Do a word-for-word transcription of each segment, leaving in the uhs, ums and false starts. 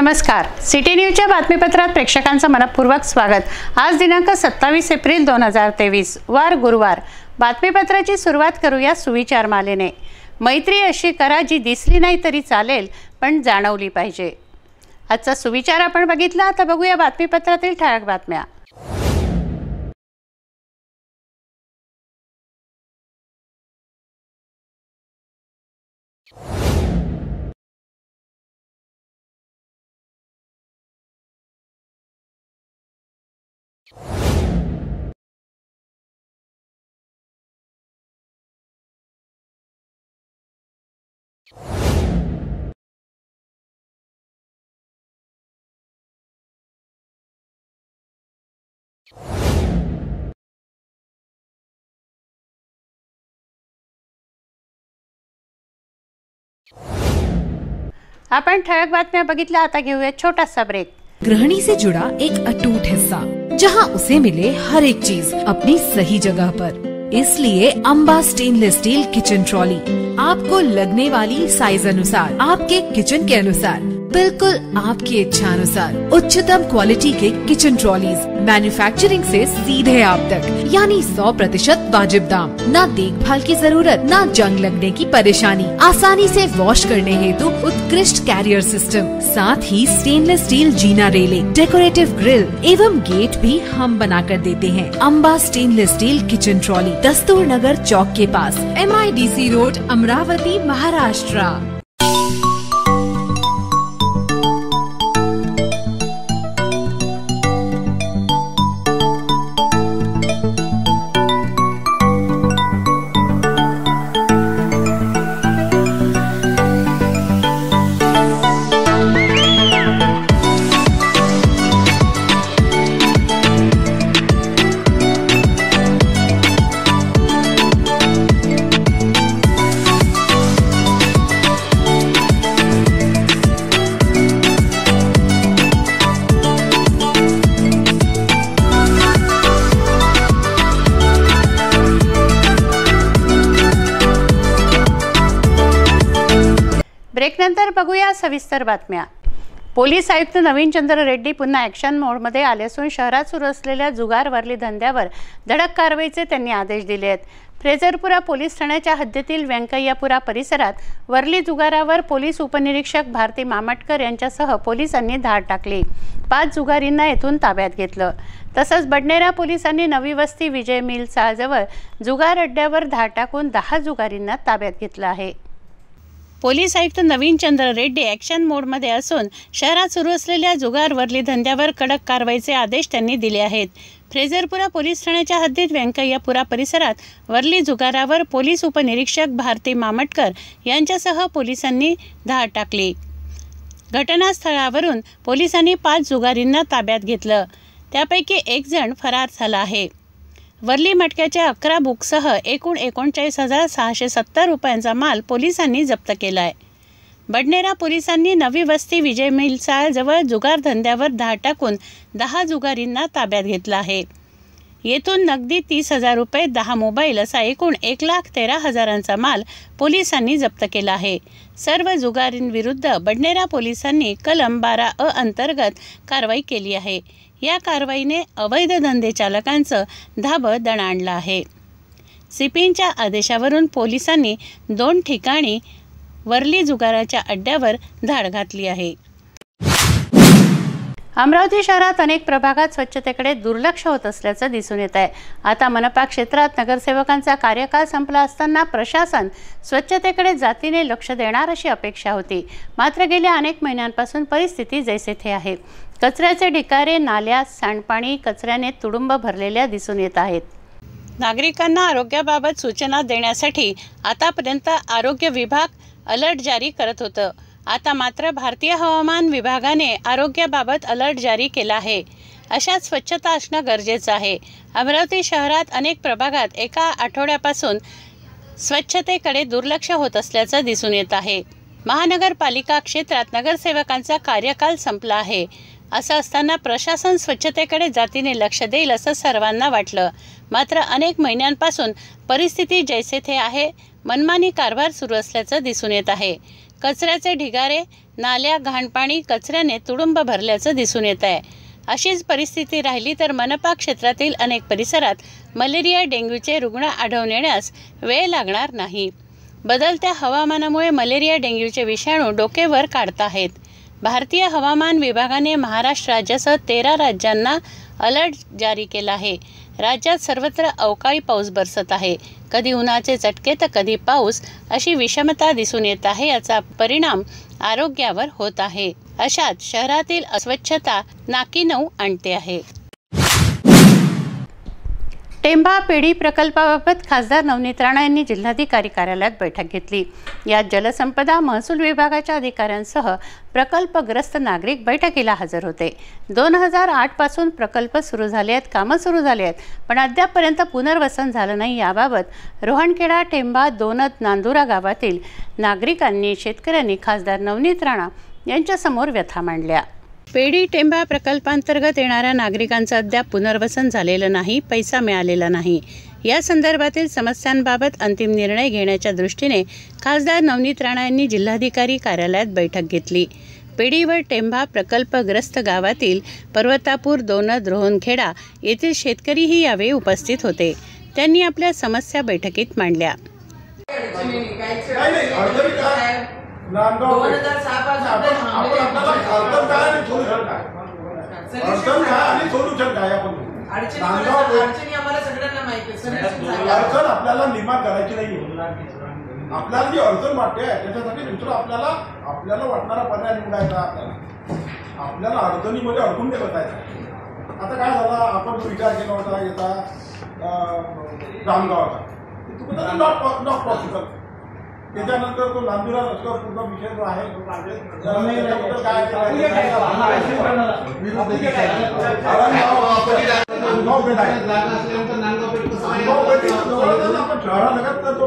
नमस्कार, सिटी न्यूजच्या बातमीपत्रात प्रेक्षकांचं मनपूर्वक स्वागत। आज दिनांक सत्तावीस एप्रिल दोन हजार तेवीस वार गुरुवार। बातमीपत्राची सुरुवात करूया सुविचार मालेने। मैत्री अशी करा जी दिसली नाही तरी चालेल पण जाणवली पाहिजे। आजचा सुविचार आपण बघितला, आता बघूया बातमीपत्रातील ठळक बातम्या। आपण ठळक बातम्या बघितल्या, आता घेऊया छोटासा ब्रेक। गृहिणी से जुड़ा एक अटूट हिस्सा, जहां उसे मिले हर एक चीज अपनी सही जगह पर। इसलिए Amba stainless steel kitchen trolley आपको लगने वाली साइज अनुसार, आपके किचन के अनुसार, बिल्कुल आपकी इच्छा अनुसार उच्चतम क्वालिटी के किचन ट्रॉलीज मैन्युफैक्चरिंग से सीधे आप तक, यानी सौ प्रतिशत वाजिब दाम, न देखभाल की जरूरत, न जंग लगने की परेशानी, आसानी से वॉश करने हेतु उत्कृष्ट कैरियर सिस्टम, साथ ही स्टेनलेस स्टील जीना रेलिंग, डेकोरेटिव ग्रिल एवं गेट भी हम बना कर देते हैं। Amba stainless steel kitchen trolley, Dastur Nagar चौक के पास, M I D C road, Amravati, Maharashtra. Break नंतर बघूया सविस्तर बातम्या। पोलीस आयुक्त नवीन चंद्र रेड्डी पुन्हा ॲक्शन मोडमध्ये आले असून शहरात सुरू असलेल्या जुगार वरली धंद्यावर धडक कारवाईचे त्यांनी आदेश दिले आहेत। फ्रेझरपुरा पोलीस ठाण्याच्या हद्दीतील व्यंकय्यापुरा परिसरात वरली जुगारावर पोलीस उपनिरीक्षक भारती मामटकर यांच्यासह पोलिसांनी धाड टाकली। पाच जुगारींना येथून ताब्यात घेतलं। तसंच बडनेरा पोलिसांनी नवी वस्ती विजय मिल चाळजवळ जुगार अड्ड्यावर धाड टाकून दहा जुगारींना ताब्यात घेतलं आहे। पोलीस आयुक्त नवीन चंद्र रेड्डी ॲक्शन मोडमध्ये असून शहरात सुरू असलेल्या जुगार वरली धंद्यावर कडक कारवाईचे आदेश त्यांनी दिले आहेत। फ्रेझरपुरा पोलीस ठाण्याच्या हद्दीत व्यंकय्यापुरा परिसरात वरली जुगारावर पोलीस उपनिरीक्षक भारती मामटकर यांच्यासह पोलिसांनी धाड टाकली। घटनास्थळावरून पोलिसांनी पाच जुगारींना ताब्यात घेतलं, त्यापैकी एक जण फरार झाला आहे। वरली मटक्याच्या अकरा बुकसह एकूण एकोणचाळीस हजार सहाशे सत्तर रुपयांचा माल पोलिसांनी जप्त केला आहे। बडनेरा पोलिसांनी नवी वस्ती विजय मिल चाळजवळ जुगार धंद्यावर धाड टाकून दहा जुगारींना ताब्यात घेतला आहे। येथून नगदी तीस हजार रुपये, दहा मोबाईल असा एकूण एक लाख तेरा हजारांचा माल पोलिसांनी जप्त केला आहे। सर्व जुगारींविरुद्ध बडनेरा पोलिसांनी कलम बारा अ अंतर्गत कारवाई केली आहे। या कारवाईने अवैध धंदे चालकांचं धाबं दणाणलं आहे। सीपींच्या आदेशावरून पोलिसांनी दोन ठिकाणी वरली जुगाराच्या अड्ड्यावर धाड घातली आहे। अमरावती शहरात अनेक प्रभागात स्वच्छतेकडे दुर्लक्ष होत असल्याचं दिसून येत आहे। आता मनपा क्षेत्रात नगरसेवकांचा कार्यकाळ संपला असताना प्रशासन स्वच्छतेकडे जातीने लक्ष देणार अशी अपेक्षा होती, मात्र गेल्या अनेक महिन्यांपासून परिस्थिती जैसे थे आहे। कचऱ्याचे ढिगारे, नाल्या, सांडपाणी कचऱ्याने तुडुंब भरलेल्या दिसून येत आहेत। नागरिकांना आरोग्याबाबत सूचना देण्यासाठी आतापर्यंत आरोग्य विभाग अलर्ट जारी करत होतं। आता मात्र भारतीय हवामान विभागाने आरोग्याबाबत अलर्ट जारी केला आहे। अशात स्वच्छता असणं गरजेचं आहे। अमरावती शहरात अनेक प्रभागात एका आठवड्यापासून स्वच्छतेकडे दुर्लक्ष होत असल्याचं दिसून येत आहे। महानगरपालिका क्षेत्रात नगरसेवकांचा कार्यकाल संपला आहे। असं असताना प्रशासन स्वच्छतेकडे जातीने लक्ष देईल असं सर्वांना वाटलं, मात्र अनेक महिन्यांपासून परिस्थिती जैसे थे आहे, मनमानी कारभार सुरू असल्याचं दिसून येत आहे। कचऱ्याचे ढिगारे, नाल्या, घाणपाणी कचऱ्याने तुडुंब भरल्याचं दिसून येत आहे। अशीच परिस्थिती राहिली तर मनपा क्षेत्रातील अनेक परिसरात मलेरिया डेंग्यूचे रुग्ण आढळून येण्यास वेळ लागणार नाही। बदलत्या हवामानामुळे मलेरिया डेंग्यूचे विषाणू डोके वर काढत आहेत। भारतीय हवामान विभागाने महाराष्ट्र राज्यासह तेरा राज्यांना अलर्ट जारी केला आहे। राज्यात सर्वत्र अवकाळी पाऊस बरसत आहे। कधी उन्हाचे चटके तर कधी पाऊस, अशी विषमता दिसून येत आहे। याचा परिणाम आरोग्यावर होत आहे। अशात शहरातील अस्वच्छता नाकीनऊ आणते आहे। टेंभा पेढी प्रकल्पाबाबत खासदार नवनीत राणा यांनी जिल्हाधिकारी कार्यालयात बैठक घेतली। यात जलसंपदा, महसूल विभागाच्या अधिकाऱ्यांसह प्रकल्पग्रस्त नागरिक बैठकीला हजर होते। दोन हजार आठ पासून प्रकल्प सुरू झाले आहेत, कामं सुरू झाली आहेत, पण अद्यापपर्यंत पुनर्वसन झालं नाही। याबाबत रोहणखेडा, टेंभा, दोनद, नांदुरा गावातील नागरिकांनी, शेतकऱ्यांनी खासदार नवनीत राणा यांच्यासमोर व्यथा मांडल्या। पेढी टेंभा प्रकल्पांतर्गत येणाऱ्या नागरिकांचं अद्याप पुनर्वसन झालेलं नाही, पैसा मिळालेला नाही। या संदर्भातील समस्यांबाबत अंतिम निर्णय घेण्याच्या दृष्टीने खासदार नवनीत राणा यांनी जिल्हाधिकारी कार्यालयात बैठक घेतली। पेढी व टेंभा प्रकल्पग्रस्त गावातील पर्वतापूर, दोनद, रोहणखेडा येथील शेतकरीही यावेळी उपस्थित होते। त्यांनी आपल्या समस्या बैठकीत मांडल्या। दोन हजार सहा पासून अडचण काय आणि सोल्युशन काय आपण अडचणी आम्हाला सगळ्यांना माहिती आहे। अडचण आपल्याला निर्माण करायची नाही। आपल्याला जी अडचण वाटते त्याच्यासाठी दुसरं आपल्याला आपल्याला वाटणारा पर्याय निवडायचा। आपल्याला आपल्याला अडचणीमध्ये अडकून नाही बसायचं। आता काय झालं, आपण जो विचार केला होता याचा रामगावचा, तो नॉट नॉट पॉसिबल। त्याच्यानंतर तो नांदुरा रस्ता पूर्ण विषय जो आहे आपण शहरालगत तर तो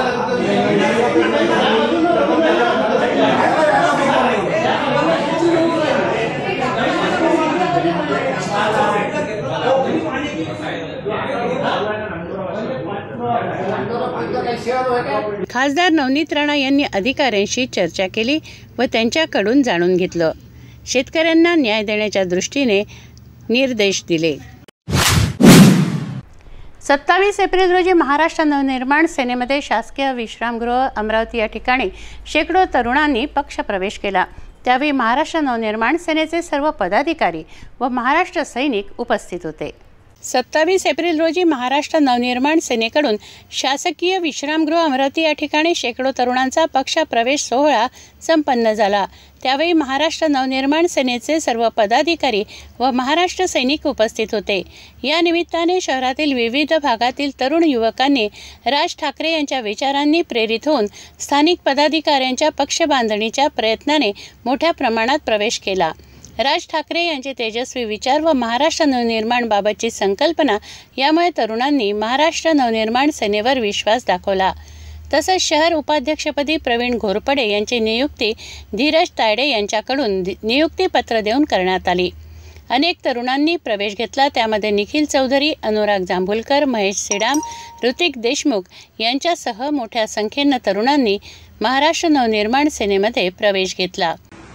खासदार नवनीत राणा यांनी अधिकाऱ्यांशी चर्चा केली व त्यांच्याकडून जाणून घेतलं। शेतकऱ्यांना न्याय देण्याच्या दृष्टीने निर्देश दिले। सत्तावीस एप्रिल रोजी महाराष्ट्र नवनिर्माण सेनेमध्ये शासकीय विश्रामगृह अमरावती या ठिकाणी शेकडो तरुणांनी पक्षप्रवेश केला। त्यावेळी महाराष्ट्र नवनिर्माण सेनेचे सर्व पदाधिकारी व महाराष्ट्र सैनिक उपस्थित होते। सत्तावीस एप्रिल रोजी महाराष्ट्र नवनिर्माण सेनेकडून शासकीय विश्रामगृह अमरावती या ठिकाणी शेकडो तरुणांचा पक्षप्रवेश सोहळा संपन्न झाला। त्यावेळी महाराष्ट्र नवनिर्माण सेनेचे सर्व पदाधिकारी व महाराष्ट्र सैनिक उपस्थित होते। या निमित्ताने शहरातील विविध भागातील तरुण युवकांनी राज ठाकरे यांच्या विचारांनी प्रेरित होऊन स्थानिक पदाधिकाऱ्यांच्या पक्ष बांधणीच्या प्रयत्नाने मोठ्या प्रमाणात प्रवेश केला। राज ठाकरे यांचे तेजस्वी विचार व महाराष्ट्र नवनिर्माण बाबतची संकल्पना यामुळे तरुणांनी महाराष्ट्र नवनिर्माण सेनेवर विश्वास दाखवला। तसंच शहर उपाध्यक्षपदी प्रवीण घोरपडे यांची नियुक्ती धीरज तायडे यांच्याकडून नियुक्तीपत्र देऊन करण्यात आली। अनेक तरुणांनी प्रवेश घेतला। त्यामध्ये निखिल चौधरी, अनुराग जांभुलकर, महेश सिडाम, ऋतिक देशमुख यांच्यासह मोठ्या संख्येनं तरुणांनी महाराष्ट्र नवनिर्माण सेनेमध्ये प्रवेश घेतला।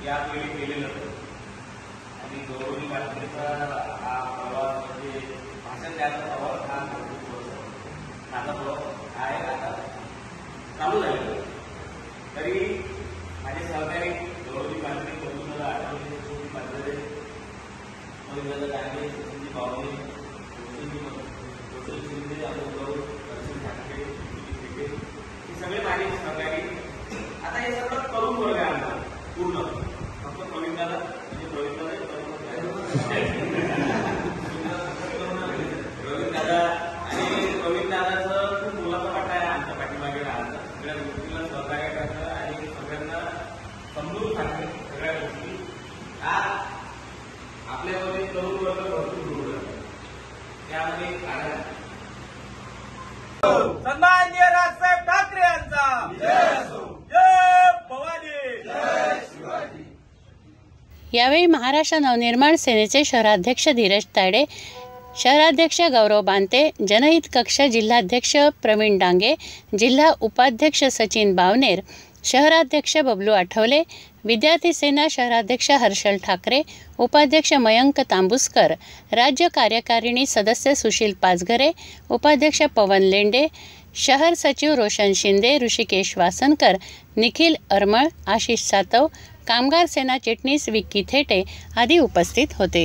चालू झालं तरी माझे सहकारी गौरवी पाटील कोणत्या आठवणी पाटील मग गांधी संजी बावली आपण गौरव ठाकरे हे सगळे माझे सहकारी। आता हे सगळं करून वर्ग आहे आमचा पूर्ण, फक्त प्रवीण दादा म्हणजे प्रवीण प्रवीण दादा आणि प्रवीण दादाचं खूप मुलाचा वाटा आहे आमच्या पाठीमागे राहण्याचा, सगळ्या गोष्टीला सहकार्य करतं आणि सगळ्यांना समजून सांगते सगळ्या गोष्टी। आज आपल्यामध्ये तरुण वर्ग भरपूर जोडला त्यामध्ये कारण सन्माननीय राजसाहेब ठाकरे यांचा जय असो, जय भवानी, जय शिवाजी। यावेळी महाराष्ट्र नवनिर्माण सेनेचे शहराध्यक्ष धीरज तायडे, शहराध्यक्ष गौरव बांते, जनहित कक्ष जिल्हाध्यक्ष प्रवीण डांगे, जिल्हा उपाध्यक्ष सचिन बावनेर, शहराध्यक्ष बबलू आठवले, विद्यार्थी सेना शहराध्यक्ष हर्षल ठाकरे, उपाध्यक्ष मयंक तांबुसकर, राज्य कार्यकारिणी सदस्य सुशील पाचघरे, उपाध्यक्ष पवन लेंडे, शहर सचिव रोशन शिंदे, ऋषिकेश वासनकर, निखिल अरमळ, आशिष सातव, कामगार सेना चिटणीस विक्की थेटे आदी उपस्थित होते.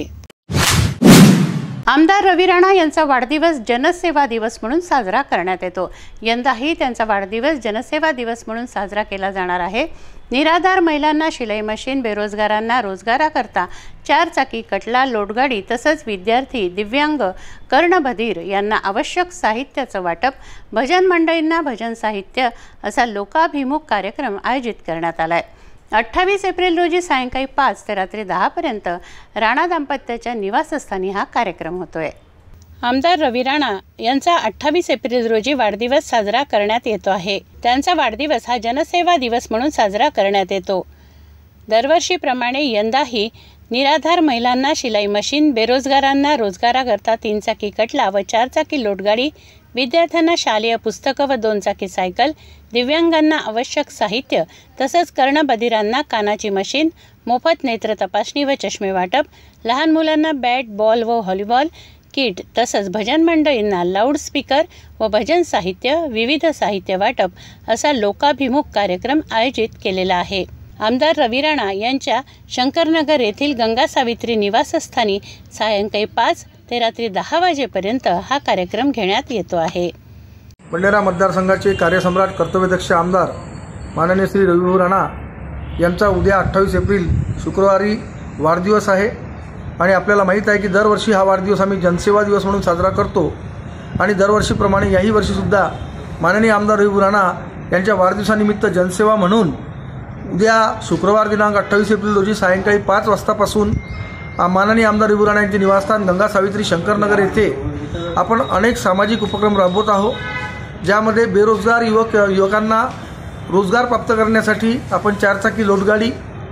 आमदार रवी राणा यांचा वाढदिवस जनसेवा दिवस म्हणून साजरा करण्यात येतो. यंदाही त्यांचा वाढदिवस जनसेवा दिवस म्हणून साजरा केला जाणार आहे. निराधार महिलांना शिलाई मशीन, बेरोजगारांना रोजगाराकरता चारचाकी कटला, लोटगाडी तसंच विद्यार्थी, दिव्यांग, कर्णबधीर यांना आवश्यक साहित्याचं वाटप, भजन मंडळींना भजन साहित्य असा लोकाभिमुख कार्यक्रम आयोजित करण्यात आला आहे. अठ्ठावीस एप्रिल रोजी सायंकाळी पाच ते रात्री दहापर्यंत राणा दाम्पत्याच्या निवासस्थानी हा कार्यक्रम होतोय. आमदार रवी राणा यांचा अठ्ठावीस एप्रिल रोजी वाढदिवस साजरा करण्यात येतो आहे. त्यांचा वाढदिवस हा जनसेवा दिवस म्हणून साजरा करण्यात येतो. दरवर्षीप्रमाणे यंदाही निराधार महिलांना शिलाई मशीन, बेरोजगारांना रोजगाराकरता तीन चाकी कटला व चार चाकी लोटगाडी, विद्यार्थ्यांना शालेय पुस्तकं व दोन चाकी सायकल, दिव्यांगांना आवश्यक साहित्य तसंच कर्णबधिरांना कानाची मशीन, मोफत नेत्र तपासणी व चष्मे वाटप, लहान मुलांना बॅट, बॉल व व्हॉलीबॉल किट तसंच भजन मंडळींना लाऊडस्पीकर व भजन साहित्य, विविध साहित्य वाटप असा लोकाभिमुख कार्यक्रम आयोजित केलेला आहे. आमदार रवी राणा यांच्या शंकरनगर येथील गंगा सावित्री निवासस्थानी सायंकाळी पाच ते रात्री दहा वाजेपर्यंत हा कार्यक्रम घेण्यात येतो आहे. बंडोरा मतदारसंघाचे कार्यसम्राट कर्तव्यदक्ष आमदार माननीय श्री रवी राणा यांचा उद्या अठ्ठावीस एप्रिल शुक्रवारी वाढदिवस आहे आणि आपल्याला माहीत आहे की दरवर्षी हा वाढदिवस आम्ही जनसेवा दिवस म्हणून साजरा करतो आणि दरवर्षीप्रमाणे याही वर्षीसुद्धा माननीय आमदार रवी राणा यांच्या वाढदिवसानिमित्त जनसेवा म्हणून उद्या शुक्रवार दिनांक अठ्ठावीस एप्रिल रोजी सायंकाळी पाच वाजतापासून माननीय आमदार रवी राणा यांचे निवासस्थान गंगा सावित्री शंकरनगर येथे आपण अनेक सामाजिक उपक्रम राबवत आहोत, ज्यामध्ये बेरोजगार युवक युवकांना रोजगार प्राप्त करण्यासाठी आपण चारचाकी लोटगाडी,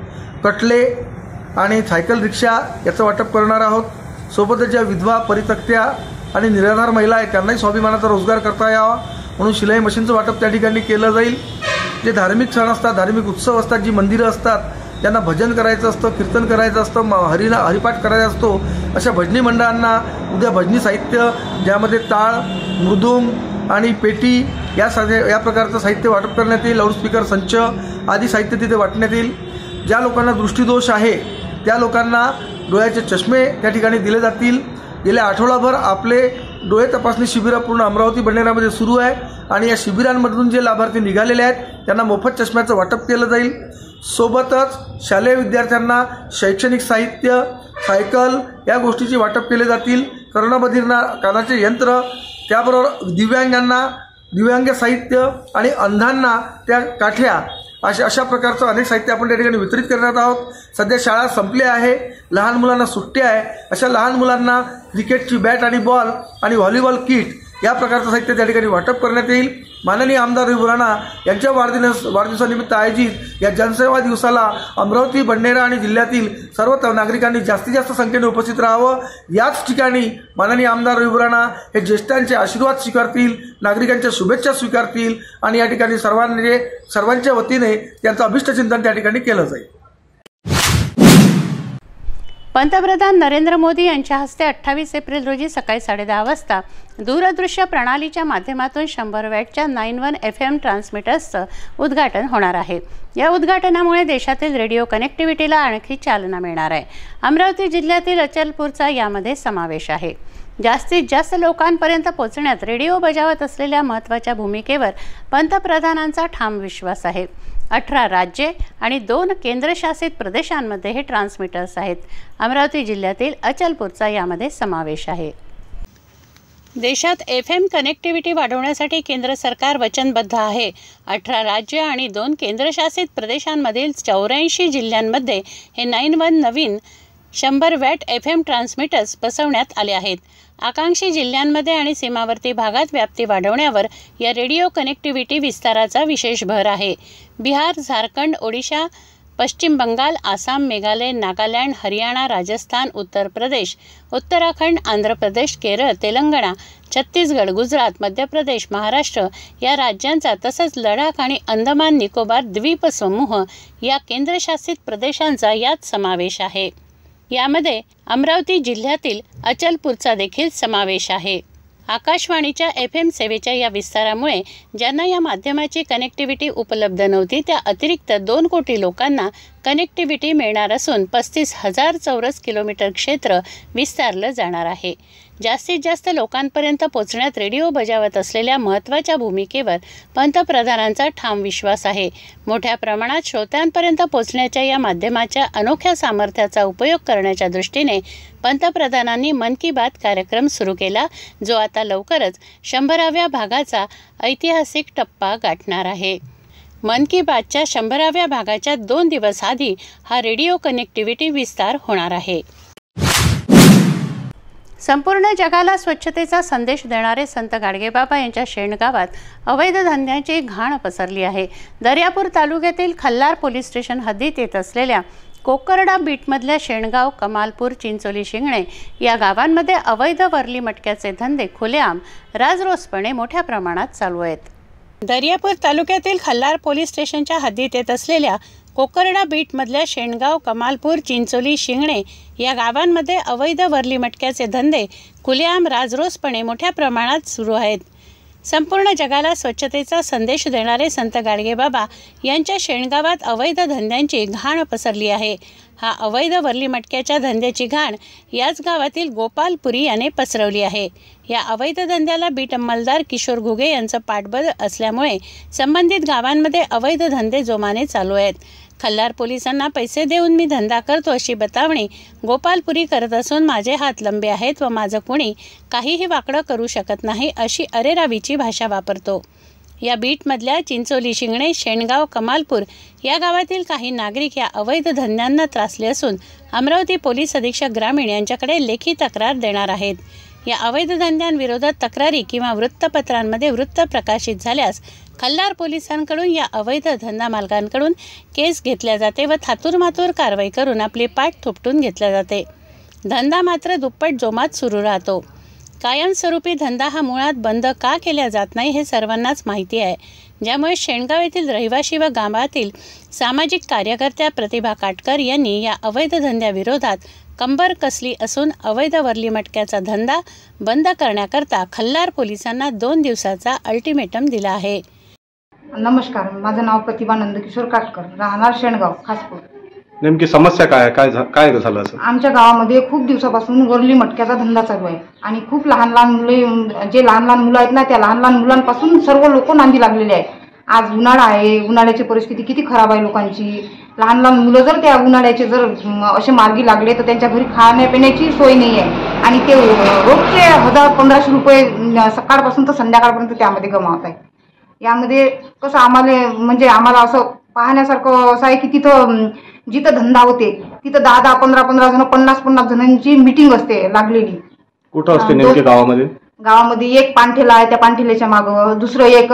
कटले आणि सायकल रिक्षा याचं वाटप करणार आहोत. सोबतच ज्या विधवा, परित्यक्त्या आणि निराधार महिला आहेत त्यांनाही स्वाभिमानाचा रोजगार करता यावा म्हणून शिलाई मशीनचं वाटप त्या ठिकाणी केलं जाईल. जे धार्मिक सण असतात, धार्मिक उत्सव असतात, जी मंदिरं असतात त्यांना भजन करायचं असतं, कीर्तन करायचं असतं, हरिना हरिपाठ करायचा असतो, अशा भजनी मंडळांना उद्या भजनी साहित्य ज्यामध्ये टाळ, मृदुंग आणि पेटी या साध्या या प्रकारचं साहित्य वाटप करण्यात येईल. लाऊडस्पीकर संच आदी साहित्य तिथे वाटण्यात येईल. ज्या लोकांना दृष्टीदोष आहे त्या लोकांना डोळ्याचे चष्मे त्या ठिकाणी दिले जातील. गेल्या आठवडाभर आपले डोळे तपासणी शिबिरं पूर्ण अमरावती बंडोरामध्ये सुरू आहे आणि या शिबिरांमधून जे लाभार्थी निघालेले आहेत त्यांना मोफत चष्म्याचं वाटप केलं जाईल. सोबतच शालेय विद्यार्थ्यांना शैक्षणिक साहित्य, सायकल या गोष्टीचे वाटप केले जातील. कर्णबधिरांना कानाचे यंत्र, त्याबरोबर दिव्यांगांना दिव्यांग साहित्य आणि अंधांना त्या काठ्या अशा अशा प्रकारचं अनेक साहित्य आपण त्या ठिकाणी वितरित करण्यात आहोत. सध्या शाळा संपल्या आहे, लहान मुलांना सुट्ट्या आहे, अशा लहान मुलांना क्रिकेटची बॅट आणि बॉल आणि व्हॉलीबॉल किट या प्रकारचं साहित्य त्या ठिकाणी वाटप करण्यात येईल. माननीय आमदार रवी राणा यांच्या वाढदिवस वाढदिवसानिमित्त आयोजित या जनसेवा दिवसाला अमरावती, बंडोरा आणि जिल्ह्यातील सर्व नागरिकांनी जास्तीत जास्त संख्येने उपस्थित राहावं. याच ठिकाणी माननीय आमदार रवी राणा हे ज्येष्ठांचे आशीर्वाद स्वीकारतील, नागरिकांच्या शुभेच्छा स्वीकारतील आणि या ठिकाणी सर्वांनी सर्वांच्या वतीने त्यांचं अभिष्टचिंतन त्या ठिकाणी केलं जाईल. पंतप्रधान नरेंद्र मोदी यांच्या हस्ते अठ्ठावीस एप्रिल रोजी सकाळी साडेदहा वाजता दूरदृश्य प्रणालीच्या माध्यमातून शंभर वॅटच्या नाईन वन एफ एम ट्रान्समीटर्सचं उद्घाटन होणार आहे. या उद्घाटनामुळे देशातील रेडिओ कनेक्टिव्हिटीला आणखी चालना मिळणार आहे. अमरावती जिल्ह्यातील अचलपूरचा यामध्ये समावेश आहे. जास्तीत जास्त लोकांपर्यंत पोहोचण्यात रेडिओ बजावत असलेल्या महत्त्वाच्या भूमिकेवर पंतप्रधानांचा ठाम विश्वास आहे. अठरा राज्ये आणि दोन केंद्रशासित प्रदेशांमध्ये हे ट्रान्समीटर्स आहेत. अमरावती जिल्ह्यातील अचलपूरचा यामध्ये समावेश आहे. देशात एफ एम कनेक्टिव्हिटी वाढवण्यासाठी केंद्र सरकार वचनबद्ध आहे. अठरा राज्य आणि दोन केंद्रशासित प्रदेशांमधील चौऱ्याऐंशी जिल्ह्यांमध्ये हे नाईन वन नवीन शंभर वॅट एफ एम ट्रान्समीटर्स बसवण्यात आले आहेत. आकांक्षी जिल्ह्यांमध्ये आणि सीमावर्ती भागात व्याप्ती वाढवण्यावर या रेडिओ कनेक्टिव्हिटी विस्ताराचा विशेष भर आहे. बिहार, झारखंड, ओडिशा, पश्चिम बंगाल, आसाम, मेघालय, नागालँड, हरियाणा, राजस्थान, उत्तर प्रदेश, उत्तराखंड, आंध्र प्रदेश, केरळ, तेलंगणा, छत्तीसगड, गुजरात, मध्य प्रदेश, महाराष्ट्र या राज्यांचा तसंच लडाख आणि अंदमान निकोबार द्वीपसमूह या केंद्रशासित प्रदेशांचा यात समावेश आहे। यामध्ये अमरावती जिल्ह्यातील अचलपूरचा देखील समावेश आहे। आकाशवाणीच्या एफ एम सेवेच्या या विस्तारामुळे ज्यांना या माध्यमाची कनेक्टिव्हिटी उपलब्ध नव्हती त्या अतिरिक्त दोन कोटी लोकांना कनेक्टिव्हिटी मिळणार असून पस्तीस हजार चौरस किलोमीटर क्षेत्र विस्तारलं जाणार आहे। जास्तीत जास्त लोकांपर्यंत पोहोचण्यात रेडिओ बजावत असलेल्या महत्त्वाच्या भूमिकेवर पंतप्रधानांचा ठाम विश्वास आहे। मोठ्या प्रमाणात श्रोत्यांपर्यंत पोहोचण्याच्या या माध्यमाच्या अनोख्या सामर्थ्याचा उपयोग करण्याच्या दृष्टीने पंतप्रधानांनी मन की बात कार्यक्रम सुरू केला, जो आता लवकरच शंभराव्या भागाचा ऐतिहासिक टप्पा गाठणार आहे। मन की बातच्या शंभराव्या भागाच्या दोन दिवस आधी हा रेडिओ कनेक्टिव्हिटी विस्तार होणार आहे। संपूर्ण जगाला स्वच्छतेचा संदेश देणारे संत गाडगेबाबा यांच्या शेणगावात अवैध धंद्याची घाण पसरली आहे। दर्यापूर तालुक्यातील खल्लार पोलीस स्टेशन हद्दीत येत असलेल्या कोकरडा बीटमधल्या शेणगाव, कमालपूर, चिंचोली, शिंगणे या गावांमध्ये अवैध वरली मटक्याचे धंदे खुलेआम राजरोसपणे मोठ्या प्रमाणात चालू आहेत। दर्यापूर तालुक्यातील खल्लार पोलीस स्टेशनच्या हद्दीत येत असलेल्या कोकरडा बीटमधल्या शेणगाव, कमालपूर, चिंचोली, शिंगणे या गावांमध्ये अवैध वरली मटक्याचे धंदे खुलेआम राजरोसपणे मोठ्या प्रमाणात सुरू आहेत। संपूर्ण जगाला स्वच्छतेचा संदेश देणारे संत गाडगेबाबा यांच्या शेणगावात अवैध धंद्यांची घाण पसरली आहे। हा अवैध वरली मटक्याच्या धंद्याची घाण याच गावातील गोपालपुरी याने पसरवली आहे। या अवैध धंद्याला बीट अंमलदार किशोर घुगे यांचं पाठबळ असल्यामुळे संबंधित गावांमध्ये अवैध धंदे जोमाने चालू आहेत। खल्लार पोलिसांना पैसे देऊन मी धंदा करतो अशी बतावणी गोपालपुरी करत असून माझे हात लंबे आहेत व माझं कोणी काहीही वाकडं करू शकत नाही अशी अरेरावीची भाषा वापरतो। या बीटमधल्या चिंचोली, शिंगणे, शेणगाव, कमालपूर या गावातील काही नागरिक या अवैध धंद्यांना त्रासले असून अमरावती पोलीस अधीक्षक ग्रामीण यांच्याकडे लेखी तक्रार देणार आहेत। या अवैध धंद्यांविरोधात तक्रारी किंवा वृत्तपत्रांमध्ये वृत्त प्रकाशित झाल्यास खल्लार पोलिसांकडून या अवैध धंदा मालकांकडून केस घेतल्या जाते व थातूरमातूर कारवाई करून आपली पाठ थोपटून घेतल्या जाते। धंदा मात्र दुप्पट जोमात सुरू राहतो। कायमस्वरूपी धंदा हा मुळात बंद का केला जात नाही हे सर्वांनाच माहिती आहे, ज्यामुळे शेणगाव येथील रहिवासी व गावातील सामाजिक कार्यकर्त्या प्रतिभा काटकर यांनी या अवैध धंद्याविरोधात कंबर कसली असून अवैध वरली मटक्याचा धंदा बंद करण्याकरता खल्लार पोलिसांना दोन दिवसाचा अल्टिमेटम दिला आहे। नमस्कार, माझं नाव प्रतिभा नंदकिशोर काटकर, राहणार शेणगाव, खासपूर। नेमकी समस्या काय काय काय झालं असं? आमच्या गावामध्ये खूप दिवसापासून वरली मटक्याचा धंदा चालू आहे आणि खूप लहान लहान मुले, जे लहान लहान मुलं आहेत ना, त्या लहान लहान मुलांपासून सर्व लोक नांदी लागलेले आहेत। आज उन्हाळा आहे, उन्हाळ्याची परिस्थिती किती खराब आहे लोकांची। लहान लहान मुलं जर त्या उन्हाळ्याचे जर असे मार्गी लागले तर त्यांच्या घरी खाण्यापिण्याची सोय नाही आहे आणि ते रोजचे हजार पंधराशे रुपये सकाळपासून तर संध्याकाळपर्यंत त्यामध्ये गमावत आहे। यामध्ये कसं आम्हाला म्हणजे आम्हाला असं पाहण्यासारखं असं आहे की तिथं जिथं धंदा होते तिथं दहा दहा पंधरा पंधरा जण पन्नास पन्नास जणांची मीटिंग असते लागलेली। कुठं असते नेमके गावामध्ये? गावामध्ये एक पांठेला आहे, त्या पांठेल्याच्या मागं दुसरं एक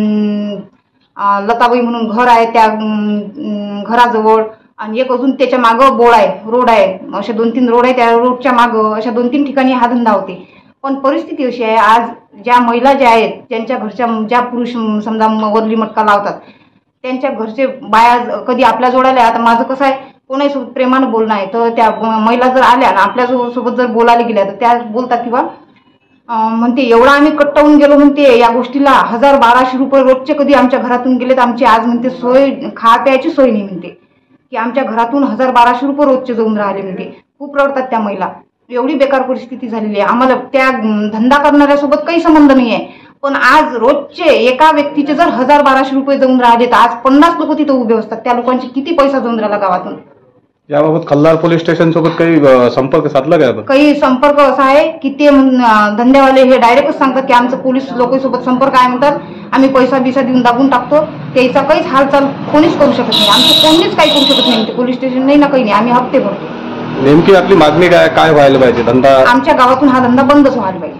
लताबाई म्हणून घर आहे, त्या घराजवळ, आणि एक अजून त्याच्या मागं बोळ आहे, रोड आहे, अशा दोन तीन रोड आहे, त्या रोडच्या मागं अशा दोन तीन ठिकाणी हा धंदा होते। पण परिस्थिती अशी आहे, आज ज्या महिला ज्या आहेत ज्यांच्या घरच्या ज्या पुरुष समजा वरली मटका लावतात त्यांच्या घरचे बाया कधी आपल्या जोडायला, आता माझं कसं आहे कोणाही सोबत प्रेमानं बोलणं आहे, तर त्या महिला जर आल्या आणि आपल्या सोबत जर बोलायला गेल्या तर त्या बोलतात किंवा म्हणते एवढा आम्ही कट्टावून गेलो म्हणते या गोष्टीला, हजार बाराशे रुपये रोजचे कधी आमच्या घरातून गेले तर आमची आज म्हणते सोय खा प्यायची सोय नाही म्हणते, की आमच्या घरातून हजार बाराशे रुपये रोजचे जाऊन राहिले म्हणते। खूप रडतात त्या महिला, एवढी बेकार परिस्थिती झालेली आहे। आम्हाला त्या धंदा करणाऱ्यासोबत काही संबंध नाही आहे, पण आज रोजचे एका व्यक्तीचे जर हजार बाराशे रुपये जाऊन राहिले तर आज पन्नास लोक तिथे उभे असतात, त्या लोकांची किती पैसा जाऊन राहिला गावातून। याबाबत खल्लार पोलीस स्टेशन सोबत काही संपर्क साधला का? काही संपर्क असा आहे की ते धंदेवाले हे डायरेक्टच सांगतात की आमचं पोलीस लोकांसोबत संपर्क आहे, म्हणतात आम्ही पैसा बिसा देऊन दाबून टाकतो, त्याचा काहीच हालचाल कोणीच करू शकत नाही, आमचं कोणीच काही करू शकत नाही, पोलीस स्टेशन नाही ना काही नाही, आम्ही हप्ते भरतो। नेमकी आपली मागणी काय काय व्हायला पाहिजे? धंदा आमच्या गावातून हा धंदा बंदच व्हायला पाहिजे।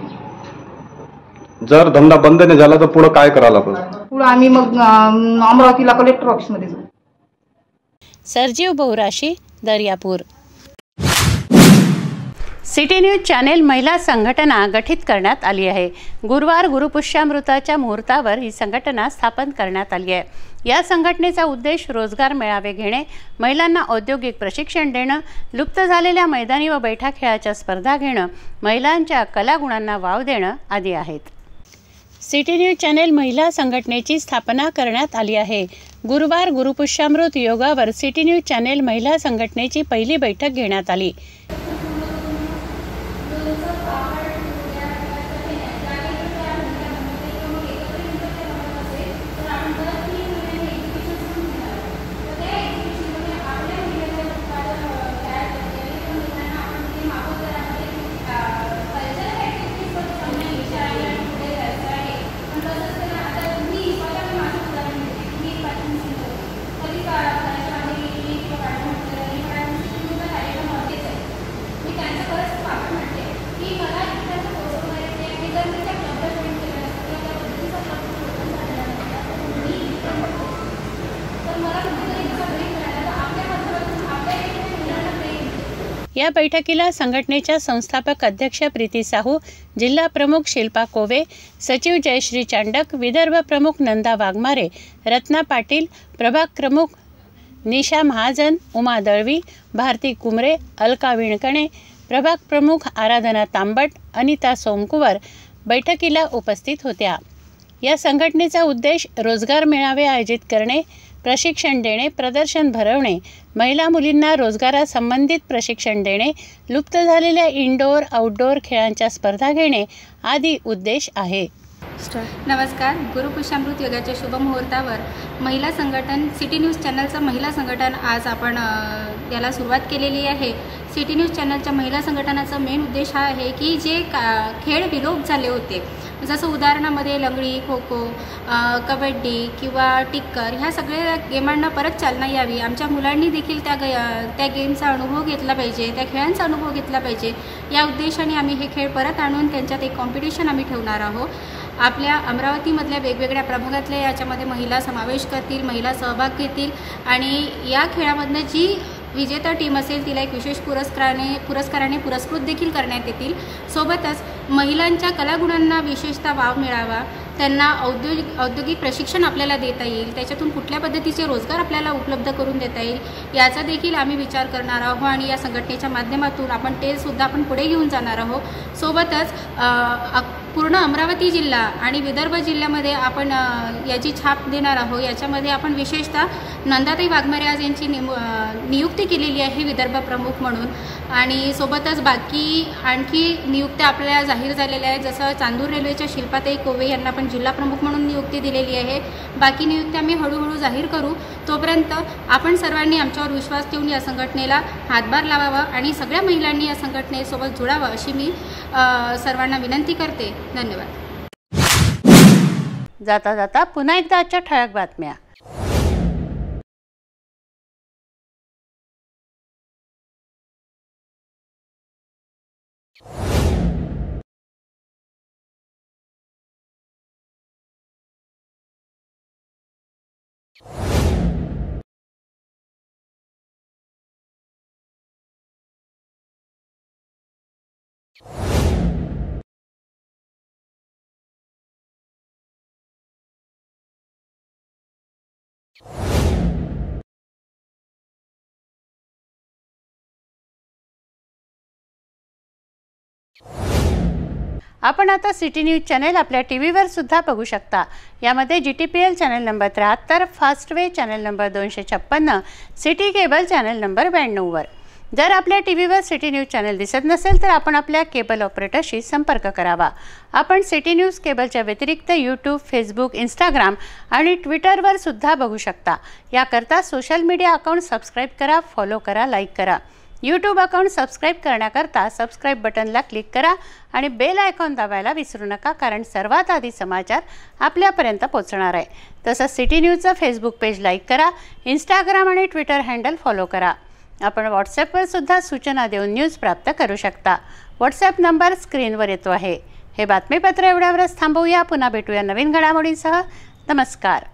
जर धंदा बंद नाही झाला तर पुढे काय करायला पाहिजे? पुढे आम्ही मग अमरावतीला कलेक्टर ऑफिसमध्ये जाऊ। सरजीव बहुराशी, दर्यापूर। सिटी न्यूज चॅनेल महिला संघटना गठीत करण्यात आली आहे। गुरुवार गुरुपुष्यामृताच्या मुहूर्तावर ही संघटना स्थापन करण्यात आली आहे। या संघटनेचा उद्देश रोजगार मेळावे घेणे, महिलांना औद्योगिक प्रशिक्षण देणे, लुप्त झालेल्या मैदानी व बैठा खेळाच्या स्पर्धा घेणे, महिलांच्या कलागुणांना वाव देणे आदी आहेत। सिटी न्यूज चॅनेल महिला संघटनेची स्थापना करण्यात आली आहे। गुरुवार गुरुपुष्यामृत योगावर सिटी न्यूज चॅनेल महिला संघटनेची पहिली बैठक घेण्यात आली। या बैठकीला संघटनेच्या संस्थापक अध्यक्ष प्रीती साहू, जिल्हा प्रमुख शिल्पा कोवे, सचिव जयश्री चांडक, विदर्भ प्रमुख नंदा वाघमारे, रत्ना पाटील, प्रभाग प्रमुख निशा महाजन, उमा दळवी, भारती कुमरे, अलका विणकणे, प्रभाग प्रमुख आराधना तांबट, अनिता सोमकुवर बैठकीला उपस्थित होत्या। या संघटनेचा उद्देश रोजगार मेळावे आयोजित करणे, प्रशिक्षण देणे, प्रदर्शन भरवणे, महिला मुलींना रोजगारासंबंधित प्रशिक्षण देणे, लुप्त झालेल्या इनडोअर आउटडोअर खेळांच्या स्पर्धा घेणे आदी उद्देश आहे। नमस्कार। गुरुपुष्यामृत योगाच्या शुभ मुहूर्तावर महिला संघटन सिटी न्यूज चॅनलचं महिला संघटन आज आपण याला सुरुवात केलेली आहे। सिटी न्यूज चॅनलच्या महिला संघटनाचा मेन उद्देश हा आहे की जे का खेळ विलोप झाले होते, जसं उदाहरणामध्ये लंगडी, खो खो, कबड्डी किंवा टिक्कर ह्या सगळ्या गेमांना परत चालना यावी, आमच्या मुलांनी देखील त्या त्या गेमचा अनुभव घेतला पाहिजे, त्या खेळांचा अनुभव घेतला पाहिजे, या उद्देशाने आम्ही हे खेळ परत आणून त्यांच्यात एक कॉम्पिटिशन आम्ही ठेवणार आहोत। आपल्या अमरावतीमधल्या वेगवेगळ्या प्रभागातल्या याच्यामध्ये महिला समावेश करतील, महिला सहभाग घेतील आणि या खेळामधनं जी विजेता टीम असेल तिला एक विशेष पुरस्काराने पुरस्काराने पुरस्कृत देखील करण्यात येतील। सोबतच महिलांच्या कलागुणांना विशेषतः वाव मिळावा, त्यांना औद्योगिक औद्योगिक प्रशिक्षण आपल्याला देता येईल, त्याच्यातून कुठल्या पद्धतीचे रोजगार आपल्याला उपलब्ध करून देता येईल याचा देखील आम्ही विचार करणार आहोत आणि या संघटनेच्या माध्यमातून आपण ते सुद्धा आपण पुढे घेऊन जाणार आहोत। सोबतच पूर्ण अमरावती जिल्हा आणि विदर्भ जिल्ह्यामध्ये आपण याची छाप देणार आहोत। याच्यामध्ये आपण विशेषतः नंदाताई वाघमारे आज यांची नियुक्ती केलेली आहे विदर्भ प्रमुख म्हणून आणि सोबतच बाकी आणखी नियुक्त्या आपल्याला जाहीर झालेल्या आहेत, जसं चांदूर रेल्वेच्या शिल्पाताई कोवे यांना पण जिल्हा प्रमुख म्हणून नियुक्ती दिलेली आहे। बाकी नियुक्त्या आम्ही हळूहळू जाहीर करू, तोपर्यंत आपण सर्वांनी आमच्यावर विश्वास ठेवून या संघटनेला हातभार लावावा आणि सगळ्या महिलांनी या संघटनेसोबत जुळावं अशी मी सर्वांना विनंती करते। धन्यवाद। जाता जाता पुन्हा एकदा आजच्या ठळक बातम्या। आपण आता सिटी न्यूज चॅनल आपल्या टीव्हीवर सुद्धा बघू शकता। यामध्ये जीटीपीएल चॅनल नंबर त्र्याहत्तर, फास्टवे चॅनल नंबर दोनशे छप्पन्न, सिटी केबल चॅनल नंबर ब्याण्णव वर। जर आपल्या टीव्हीवर सिटी न्यूज चॅनल दिसत नसेल तर आपण आपल्या केबल ऑपरेटरशी संपर्क करावा। आपण सिटी न्यूज केबलच्या व्यतिरिक्त यूट्यूब, फेसबुक, इंस्टाग्राम आणि ट्विटरवर सुद्धा बघू शकता। याकरता सोशल मीडिया अकाउंट सबस्क्राइब करा, फॉलो करा, लाईक करा। यूट्यूब अकाउंट सबस्क्राइब करण्याकरता सबस्क्राइब बटनला क्लिक करा आणि बेल आयकॉन दाबायला विसरू नका, कारण सर्वात आधी समाचार आपल्यापर्यंत पोहोचणार आहे। तसंच सिटी न्यूजचं फेसबुक पेज लाईक करा, इंस्टाग्राम आणि ट्विटर हँडल फॉलो करा। आपण व्हॉट्सॲपवर सुद्धा सूचना देऊन न्यूज प्राप्त करू शकता। व्हॉट्सॲप नंबर स्क्रीनवर येतो आहे। हे बातमीपत्र एवढ्यावरच थांबवूया, पुन्हा भेटूया नवीन घडामोडींसह। नमस्कार।